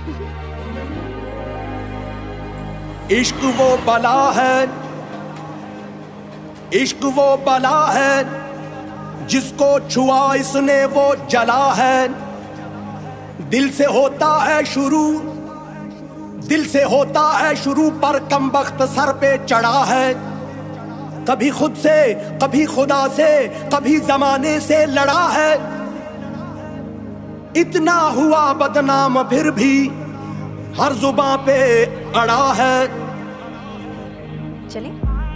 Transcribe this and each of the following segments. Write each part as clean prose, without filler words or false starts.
इश्क वो बला है, इश्क वो बला है, जिसको छुआ इसने वो जला है। दिल से होता है शुरू, दिल से होता है शुरू, पर कमबख्त सर पे चढ़ा है। कभी खुद से, कभी खुदा से, कभी जमाने से लड़ा है। इतना हुआ बदनाम फिर भी हर जुबां पे अड़ा है। चलिए।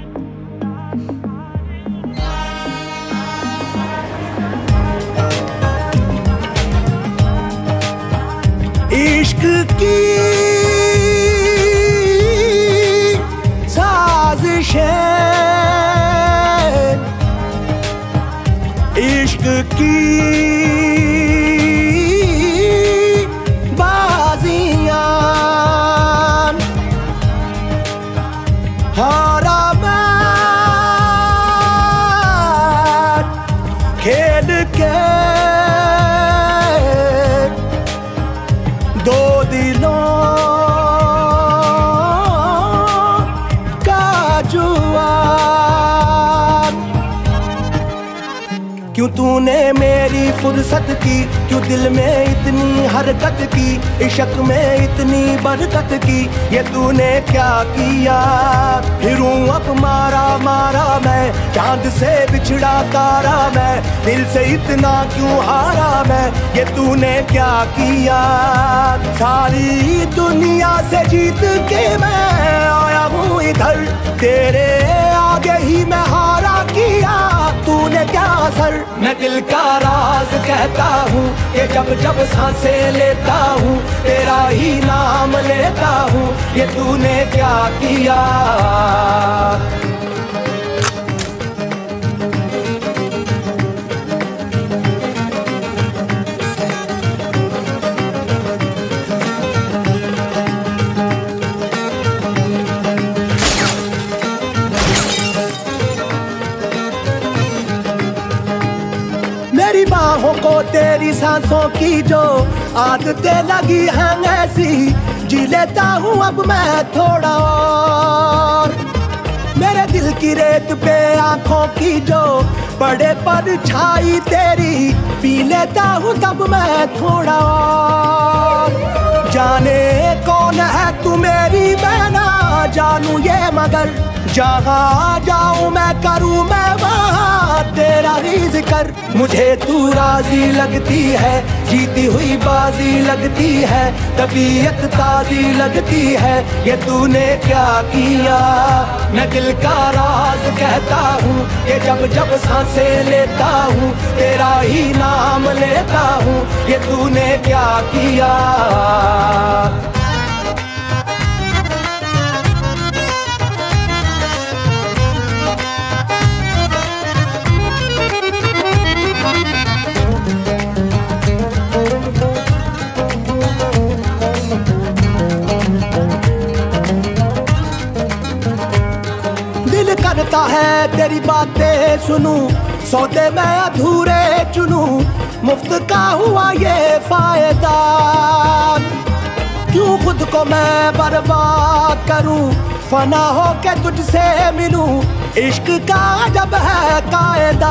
इश्क की साजिशें, इश्क की बाजियां, हारा मैं खेल के दो दिलों का जुआ। क्यों तूने मेरी फुर्सत की, क्यों दिल में इतनी हरकत की, इश्क में इतनी बरकत की, ये तूने क्या किया। फिरूं अब मारा मारा मैं, चांद से बिछड़ा तारा मैं, दिल से इतना क्यों हारा मैं, ये तूने क्या किया। सारी दुनिया से जीत के मैं आया हूँ इधर, तेरे आगे ही मैं हारा किया, तूने क्या असर। मैं दिल का राज कहता हूँ कि जब जब सांसें लेता हूँ, तेरा ही नाम लेता हूँ, ये तूने क्या किया। मेरी बाहों को तेरी सांसों की जो आदतें लगी हैं ऐसी, जी लेता हूँ अब मैं थोड़ा और। मेरे दिल की रेत पे आंखों की जो बड़े पर छाई तेरी, पी लेता हूँ तब मैं थोड़ा और। जाने कौन है तू मेरी, मैं ना जानू ये मगर, जहाँ जाऊँ मैं करूँ मैं वहाँ तेरा ही जिक्र। मुझे तू राजी लगती है, जीती हुई बाजी लगती है, तबीयत ताजी लगती है, ये तूने क्या किया। मैं दिल का राज कहता हूँ कि जब जब सांसें लेता हूँ, तेरा ही नाम लेता हूँ, ये तूने क्या किया। दिल करता है तेरी बातें सुनूं, सौदे मैं अधूरे चुनूं, मुफ्त का हुआ ये फायदा। क्यों खुद को मैं बर्बाद करूं, फना हो के तुझसे मिलूं, इश्क का जब है कायदा।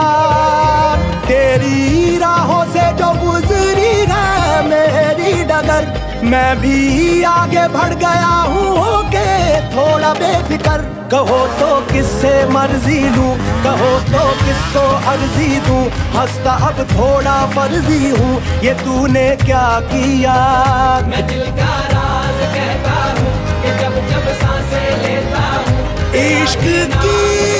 तेरी राहों से जो गुजरी है मेरी डगर, मैं भी आगे बढ़ गया हूँ होके थोड़ा बेफिक्र। कहो तो किससे मर्जी लूं, कहो तो किसको अर्जी दूं, हंसता अब थोड़ा फर्जी हूँ, ये तूने क्या किया। मैं दिल का राज कहता हूँ कि जब जब सांसें लेता हूँ, इश्क की